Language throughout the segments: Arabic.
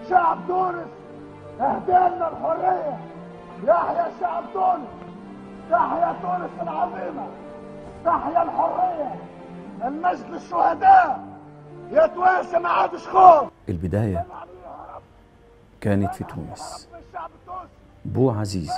شعب تونس اهدالنا الحرية. يحيى شعب تونس، تحيا تونس العظيمة، تحيا الحرية، المجد للشهداء، يا توانسة ما عادش خوف. البداية كانت في تونس. بو عزيزي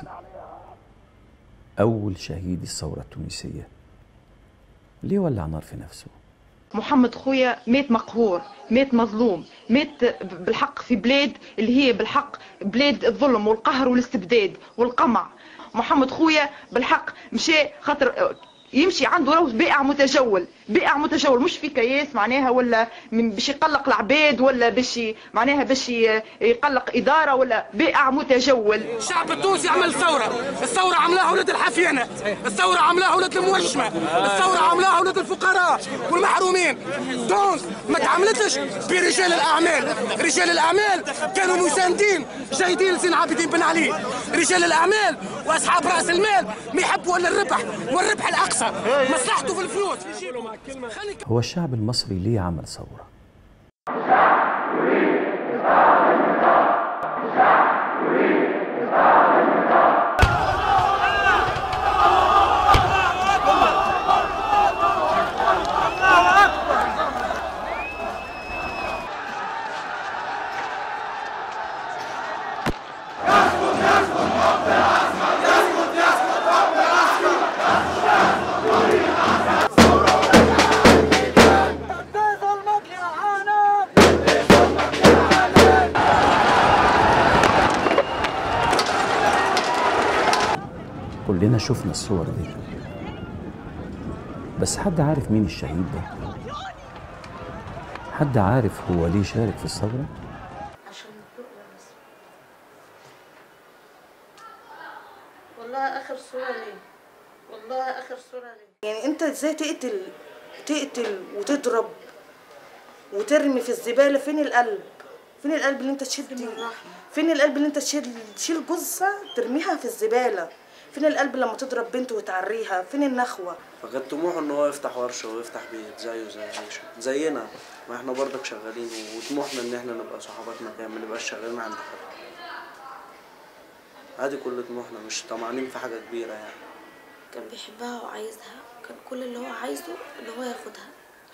أول شهيد الثورة التونسية ليه ولع نار في نفسه. محمد خويا مات مقهور، مات مظلوم، مات بالحق في بلاد اللي هي بالحق بلاد الظلم والقهر والاستبداد والقمع. محمد خويا بالحق مشى خاطر يمشي عنده روز بائع متجول، بائع متجول مش في كياس معناها ولا باش يقلق العباد ولا باش معناها باش يقلق اداره ولا بائع متجول. الشعب التونسي عمل ثوره، الثوره عملاها ولاد الحفينه، الثوره عملاها ولاد الموشمه، الثوره عملاها ولاد الفقراء والمحرومين. تونس ما تعاملتش برجال الاعمال، رجال الاعمال كانوا مساندين جيدين لسين عابدين بن علي، رجال الاعمال واصحاب راس المال ما يحبوا الا الربح والربح الاقصى، مصلحته في الفلوس. هو الشعب المصري ليه عمل ثورة؟ كلنا شفنا الصور دي، بس حد عارف مين الشهيد ده؟ حد عارف هو ليه شارك في الثورة؟ عشان بس. والله آخر صورة ليه؟ والله آخر صورة ليه؟ يعني أنت إزاي تقتل وتضرب وترمي في الزبالة؟ فين القلب؟ فين القلب اللي أنت تشيل؟ فين القلب اللي أنت تشيل جثة ترميها في الزبالة؟ فين القلب لما تضرب بنت وتعريها؟ فين النخوة؟ فكان طموحه ان هو يفتح ورشه ويفتح بيت زيه زينا، ما احنا برضك شغالين، وطموحنا ان احنا نبقى صحابات مكان، ما نبقاش شغالين عند حد. عادي كل طموحنا، مش طمعانين في حاجه كبيره يعني. كان بيحبها وعايزها، كان كل اللي هو عايزه اللي هو ياخدها.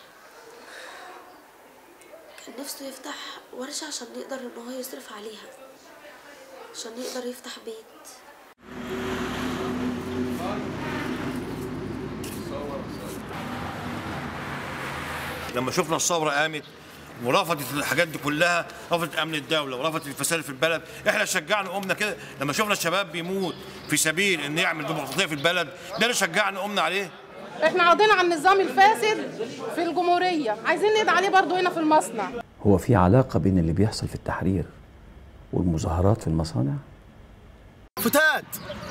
كان نفسه يفتح ورشه عشان يقدر ان هو يصرف عليها، عشان يقدر يفتح بيت. لما شفنا الثوره قامت ورفضت الحاجات دي كلها، رفضت امن الدوله ورفضت الفساد في البلد، احنا شجعنا قمنا كده. لما شفنا الشباب بيموت في سبيل ان يعمل ديمقراطيه في البلد، ده اللي شجعنا قمنا عليه. احنا قضينا على النظام الفاسد في الجمهوريه، عايزين نقضي عليه برضه هنا في المصنع. هو في علاقه بين اللي بيحصل في التحرير والمظاهرات في المصانع؟ فتات،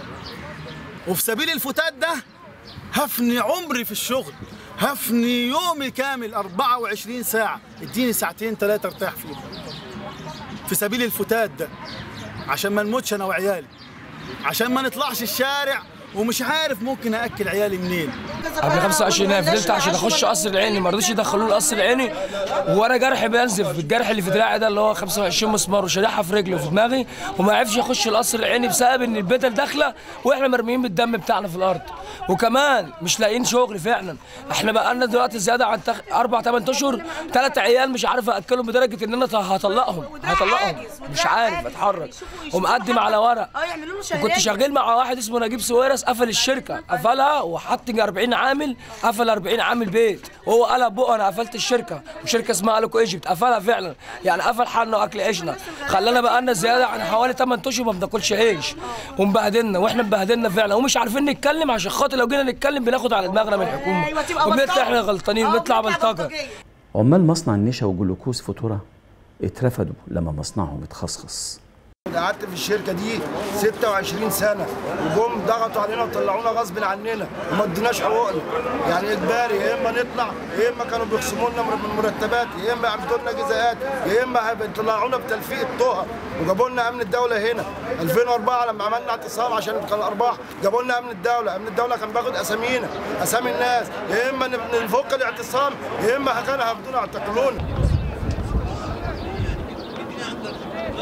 وفي سبيل الفتات ده هفني عمري في الشغل، هفني يومي كامل 24 ساعة، اديني ساعتين 3 ارتاح فيهم في سبيل الفتات ده، عشان ما نموتش انا وعيالي، عشان ما نطلعش الشارع ومش عارف ممكن اكل عيالي منين. قبل 25 فضلت عشان اخش قصر العيني، ما رضوش يدخلوني قصر العيني، وانا جرحي بينزف، الجرح اللي في دراعي ده اللي هو 25 مسمار وشريحه في رجلي وفي دماغي، وما عرفش يخش القصر العيني بسبب ان البدل داخله واحنا مرميين بالدم بتاعنا في الارض، وكمان مش لاقيين شغل فعلا. احنا بقى لنا دلوقتي زياده عن 4 8 اشهر 3 عيال مش عارف اكلهم، بدرجه ان انا هطلقهم مش عارف اتحرك، ومقدم على ورق. وكنت شغال مع واحد اسمه نجيب سويرس، قفل الشركه، قفلها وحط 40 عامل، قفل 40 عامل بيت، وهو قلب بقى انا قفلت الشركه، وشركه اسمها الوكو ايجيبت قفلها فعلا، يعني قفل حالنا واكل عيشنا، خلانا بقى لنا زياده عن حوالي 8 اشهر ما بناكلش عيش، ومبهدلنا، واحنا مبهدلنا فعلا، ومش عارفين نتكلم عشان خاطر لو جينا نتكلم بناخد على دماغنا من الحكومه، وبنطلع احنا غلطانين ونطلع بلطجه. عمال مصنع النشا وجلوكوز فاتوره اترفدوا لما مصنعهم اتخصخص. قعدت في الشركه دي 26 سنه، وجم ضغطوا علينا وطلعونا غصب عننا وما ادوناش حقوقنا، يعني اجباري، يا اما نطلع يا اما كانوا بيخصموا لنا من المرتبات، يا اما يعملوا لنا جزاءات، يا اما بيطلعونا بتلفيق الطهى، وجابوا لنا امن الدوله هنا 2004 لما عملنا اعتصام عشان الارباح، جابوا لنا امن الدوله، امن الدوله كان بياخد اسامينا، اسامي الناس، يا اما نفك الاعتصام يا اما كانوا هياخدونا يعتقلونا.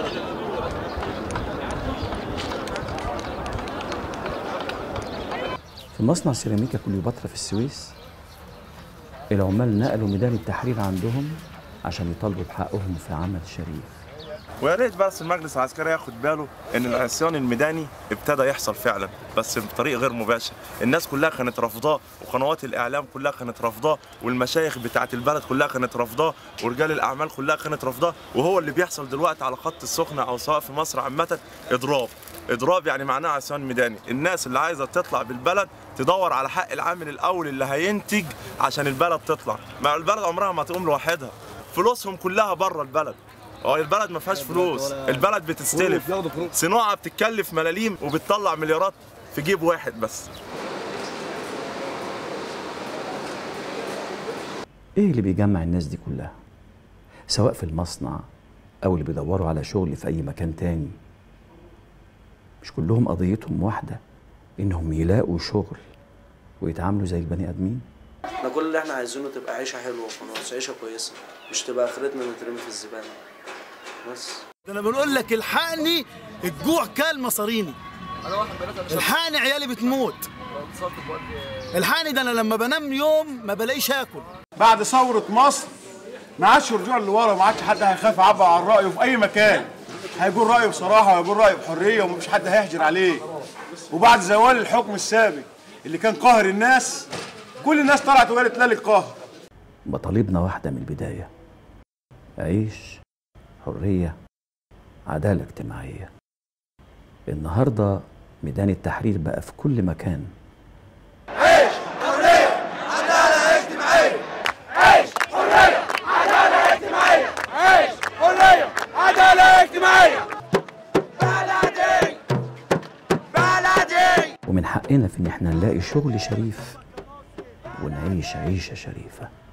في مصنع سيراميكا كليوباترا في السويس العمال نقلوا ميدان التحرير عندهم عشان يطالبوا بحقهم في عمل شريف. ويا ريت بس المجلس العسكري ياخد باله ان العصيان الميداني ابتدى يحصل فعلا، بس بطريق غير مباشر. الناس كلها كانت رافضاه، وقنوات الاعلام كلها كانت رافضاه، والمشايخ بتاعه البلد كلها كانت رافضاه، ورجال الاعمال كلها كانت رافضاه. وهو اللي بيحصل دلوقتي على خط السخنه او سواء في مصر عامه اضراب يعني معناه عصيان ميداني. الناس اللي عايزه تطلع بالبلد تدور على حق العامل الاول اللي هينتج عشان البلد تطلع. ما البلد عمرها ما تقوم لوحدها، فلوسهم كلها بره البلد. البلد ما فيهاش فلوس، البلد بتستلف، صناعه بتتكلف ملاليم وبتطلع مليارات في جيب واحد بس. ايه اللي بيجمع الناس دي كلها سواء في المصنع او اللي بيدوروا على شغل في اي مكان تاني؟ مش كلهم قضيتهم واحده، انهم يلاقوا شغل ويتعاملوا زي البني ادمين؟ احنا كل اللي احنا عايزينه تبقى عيشه حلوه وخلاص، عيشه كويسه، مش تبقى اخرتنا نترمي في الزباله بس. ده انا بنقول لك الحقني، الجوع كال مصاريني، الحقني عيالي بتموت، الحقني ده انا لما بنام يوم ما بلاقيش اكل. بعد ثوره مصر ما عادش رجوع لورا، ما عادش حد هيخاف يعبر عن رايه في اي مكان، هيقول رايه بصراحه وهيقول رايه بحريه ومفيش حد هيحجر عليه. وبعد زوال الحكم السابق اللي كان قاهر الناس، كل الناس طلعت وقالت لا للقهر. مطالبنا واحده من البدايه: عيش، حريه، عداله اجتماعيه. النهارده ميدان التحرير بقى في كل مكان. عيش، حريه، عداله اجتماعيه. عيش، حريه، عداله اجتماعيه. عيش، حريه، عداله اجتماعيه. بلدي بلدي. ومن حقنا في ان احنا نلاقي شغل شريف ونعيش عيشه شريفه.